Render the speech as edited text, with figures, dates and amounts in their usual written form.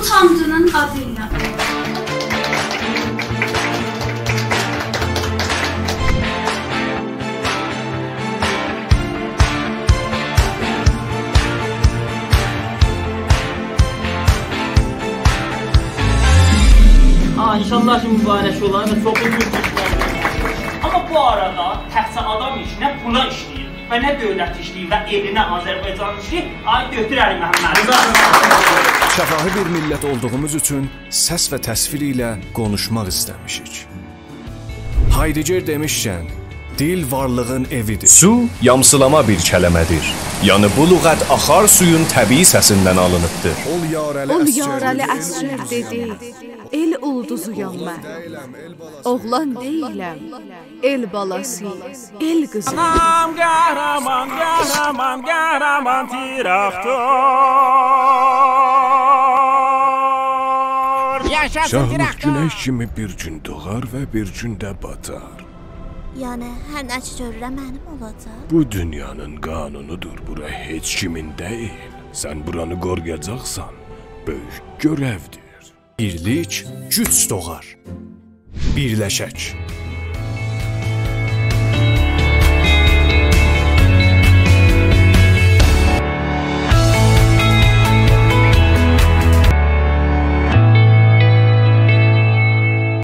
Tanrının adıyla. İnşallah ki mübarək olar və çox uzun keçməkdir. Amma bu arada təhsil adam işinə pula işləyir və nə dövlət işləyir və elinə Azərbaycan işləyir. Ay götür Əli Məhəmməd. Şəfahi bir millət olduğumuz üçün səs və təsvir ilə konuşmaq istəmişik. Heidegger demişkən, dil varlığın evidir. Su yamsılama bir kələmədir. Yəni bu lüğət axar suyun təbii səsindən alınıbdır. Ol yarəli əsgər dedi, el ulduzuyam mən. Oğlan deyiləm, el balası, el qızı. Anam qəhrəman, qəhrəman, qəhrəman tiraxtor. Şahlıq günəş kimi bir gün doğar və bir gün də batar. Yəni, hər nəçə görürəm mənim olacaq. Bu dünyanın qanunudur, bura heç kimin deyil. Sən buranı qoruyacaqsan, böyük görevdir. Birlik güc doğar. Birləşək.